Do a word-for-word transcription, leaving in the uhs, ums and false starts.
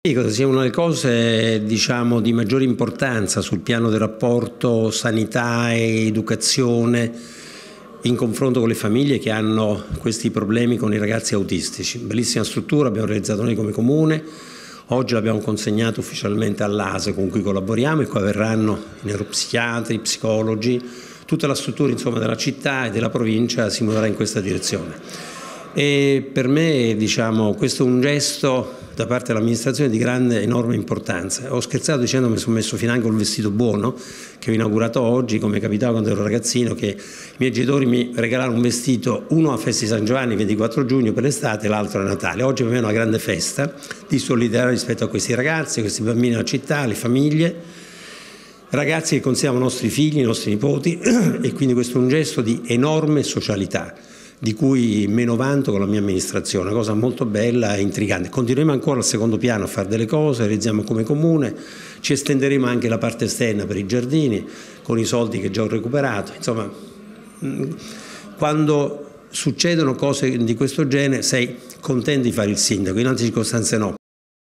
Credo sia una delle cose, diciamo, di maggiore importanza sul piano del rapporto sanità e educazione in confronto con le famiglie che hanno questi problemi con i ragazzi autistici. Bellissima struttura, abbiamo realizzato noi come Comune, oggi l'abbiamo consegnato ufficialmente all'A S E con cui collaboriamo, e qua verranno i neuropsichiatri, psicologi, tutta la struttura insomma, della città e della provincia si muoverà in questa direzione. E per me, diciamo, questo è un gesto da parte dell'amministrazione di grande, enorme importanza. Ho scherzato dicendo che mi sono messo finanche un vestito buono che ho inaugurato oggi, come capitava quando ero ragazzino, che i miei genitori mi regalarono un vestito, uno a Festa di San Giovanni, ventiquattro giugno per l'estate, e l'altro a Natale. Oggi per me è una grande festa di solidarietà rispetto a questi ragazzi, a questi bambini della città, alle famiglie, ragazzi che consideriamo nostri figli, i nostri nipoti, e quindi questo è un gesto di enorme socialità, di cui meno vanto con la mia amministrazione, una cosa molto bella e intrigante. Continueremo ancora al secondo piano a fare delle cose, realizziamo come Comune, ci estenderemo anche la parte esterna per i giardini con i soldi che già ho recuperato. Insomma, quando succedono cose di questo genere sei contento di fare il sindaco, in altre circostanze no.